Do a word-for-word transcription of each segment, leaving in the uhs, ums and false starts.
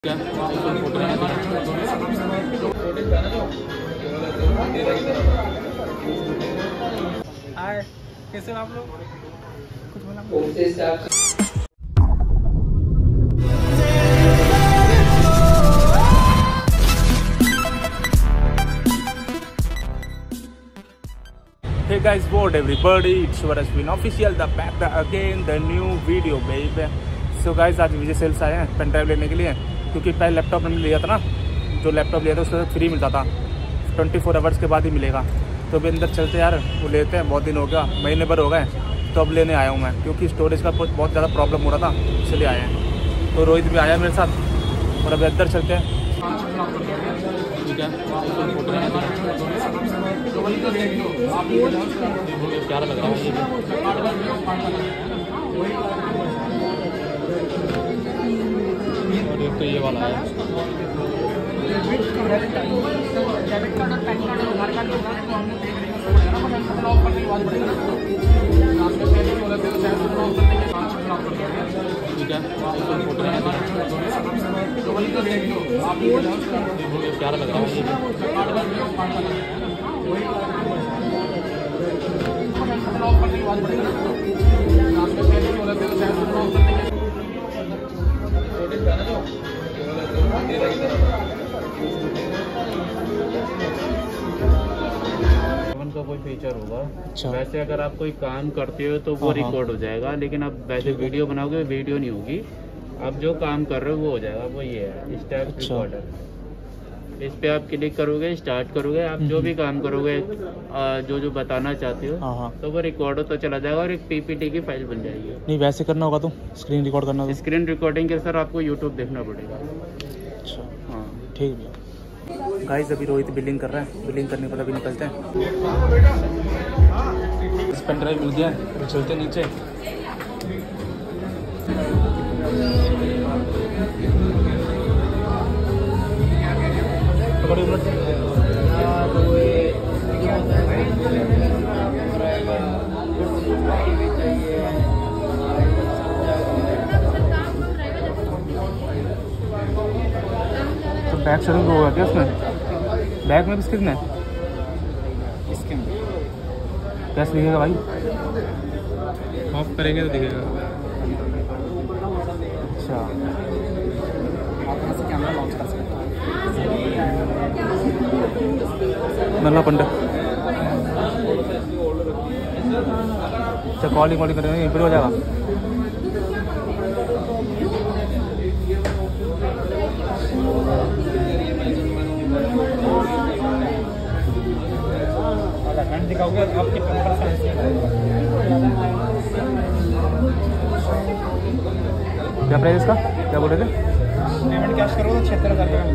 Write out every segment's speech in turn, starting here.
क्या हाय, कैसे हो आप लोग? कुछ बोला? Hey guys, what everybody? It's your Ashwin official, the back the again the new video baby. So guys, आज विजय सेल्स आए हैं पेन ड्राइव लेने के लिए, क्योंकि पहले लैपटॉप हमने लिया था ना, जो लैपटॉप लिया था उसका फ्री मिलता था, ट्वेंटी फोर आवर्स के बाद ही मिलेगा। तो अभी अंदर चलते यार, वो लेते हैं। बहुत दिन हो गया, महीने भर हो गए, तो अब लेने आया हूँ मैं, क्योंकि स्टोरेज का बहुत ज़्यादा प्रॉब्लम हो रहा था, इसलिए आए हैं। तो रोहित भी आया मेरे साथ, और अभी अंदर चलते हैं। क्या लग रहा है और एक तो ये वाला है। क्या लग रहा है का कोई फीचर होगा। अच्छा। वैसे अगर आप कोई काम करते हो तो वो रिकॉर्ड हो जाएगा, लेकिन आप वैसे वीडियो बनाओगे वीडियो नहीं होगी। आप जो काम कर रहे हो वो हो जाएगा। वो ये है स्टेप रिकॉर्डर। इस पे आप क्लिक करोगे, स्टार्ट करोगे, आप जो भी काम करोगे, जो जो बताना चाहते हो तो वो रिकॉर्ड होता चला जाएगा और एक पीपीटी की फाइल बन जाएगी। नहीं वैसे करना होगा तो स्क्रीन रिकॉर्ड करना होगा। स्क्रीन रिकॉर्डिंग के सर आपको यूट्यूब देखना पड़ेगा। अच्छा हाँ ठीक है। गाइस अभी रोहित बिलिंग कर रहा है, बिलिंग करने के बाद अभी निकलते हैं। पेन ड्राइव मिल गया है, चलते नीचे। तो बैक शेयरिंग होगा क्या उसमें? बैक में किस में इसके में कैसे दिखेगा भाई? ऑफ करेंगे तो दिखेगा। अच्छा, आप यहाँ से कैमरा लॉन्च कर सकते हैं। नल्ला पंडा। अच्छा, कॉलिंग वॉलिंग करेंगे यहीं पर हो जाएगा। दिखाओगे आपके क्या प्राइस इसका? क्या बोल रहे थे? पेमेंट कैश करोगे तो छिहत्तर हज़ार रुपये।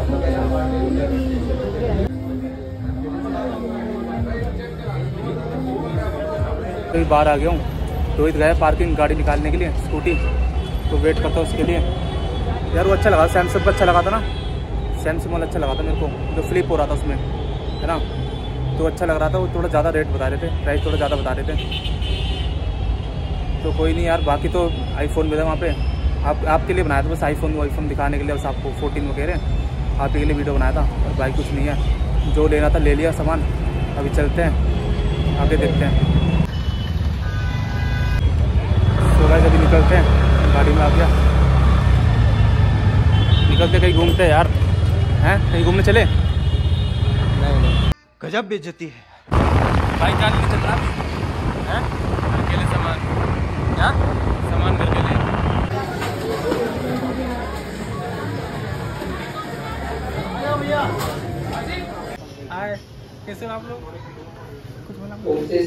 कई बार आ गया हूँ। रोहित गया पार्किंग गाड़ी निकालने के लिए, स्कूटी, तो वेट करता हूँ उसके लिए। यार वो अच्छा लगा, सैमसंग का अच्छा लगा था ना, सैमसंग वाला अच्छा लगा था मेरे को, जो फ्लिप हो रहा था उसमें, है ना, तो अच्छा लग रहा था। वो थोड़ा ज़्यादा रेट बता रहे थे, प्राइस थोड़ा ज़्यादा बता रहे थे। तो कोई नहीं यार, बाकी तो आईफोन भी था वहाँ पे। आप आपके लिए बनाया था बस, आईफोन आईफोन दिखाने के लिए, बस आपको फोर्टीन वगैरह आप ही के लिए वीडियो बनाया था, और भाई कुछ नहीं है। जो लेना था ले लिया सामान। अभी चलते हैं आगे, देखते हैं। तो गाइस अभी निकलते हैं, गाड़ी में आ गया। निकलते कहीं घूमते हैं यार, हैं कहीं घूमने चले? नहीं नहीं, गजब बेइज्जती है भाई। क्या नहीं चल रहा है? घर के लिए सामान, क्या सामान घर के लिए। हाय, कैसे हो आप लोग? कुछ बोला?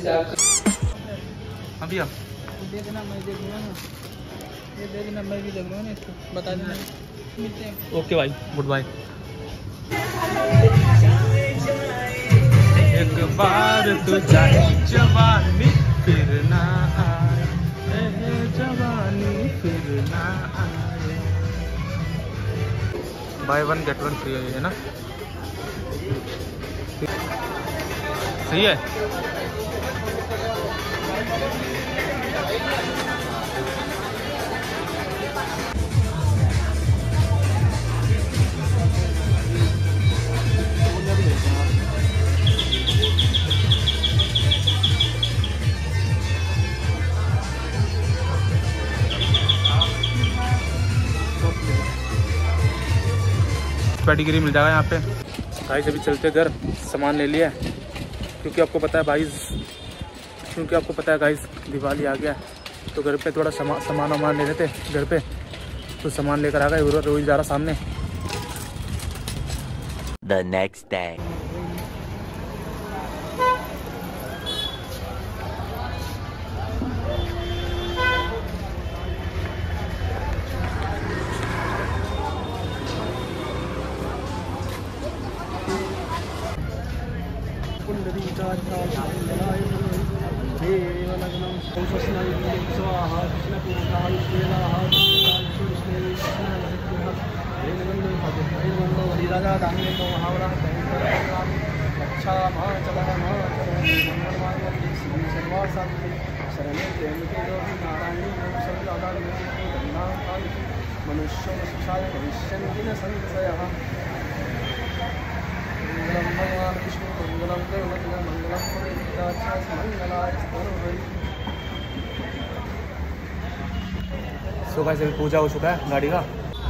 अभी आप दे देना, मैं देख लूँगा ना। ये दे देना, मैं भी देख लूँगा ना, इसको बता देना। मिलते हैं। ओके भाई, गुड बाय। एक बार तो जाए जवानी फिर ना आए, जवानी फिर ना आए। Buy one get one free है ना? सही है। पेडिग्री मिल जाएगा यहाँ पे। भाई अभी चलते घर, सामान ले लिया क्योंकि आपको पता है भाई क्योंकि आपको पता है गाइस दिवाली आ गया तो घर पे थोड़ा सामान सामान वामान ले लेते घर पे। तो सामान लेकर आ गए, रोहित जा रहा सामने। The next day. मनुष्य भविष्य संशयः मंगलम भगवान विष्णु मंगलम गरुड़ मंगलम पुरीताच मंगलाय स्तुति। सो गाइस अभी पूजा हो चुका है गाड़ी का।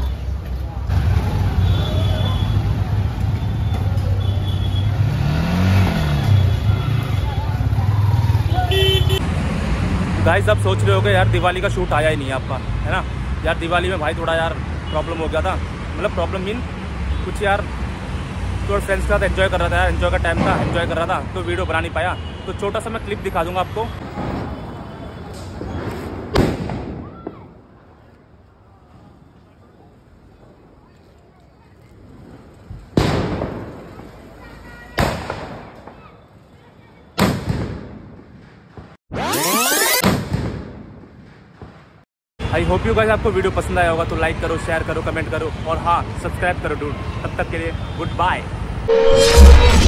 गाइस आप सोच रहे होगे यार दिवाली का शूट आया ही नहीं है आपका, है ना यार। दिवाली में भाई थोड़ा यार प्रॉब्लम हो गया था, मतलब प्रॉब्लम मीन कुछ यार तो फ्रेंड्स के साथ एंजॉय कर रहा था यार, एंजॉय का टाइम था, एंजॉय कर रहा था तो वीडियो बना नहीं पाया। तो छोटा सा मैं क्लिप दिखा दूंगा आपको। आई होप यू गाइस आपको वीडियो पसंद आया होगा तो लाइक करो, शेयर करो, कमेंट करो और हाँ सब्सक्राइब करो डूड। तब तक के लिए गुड बाय।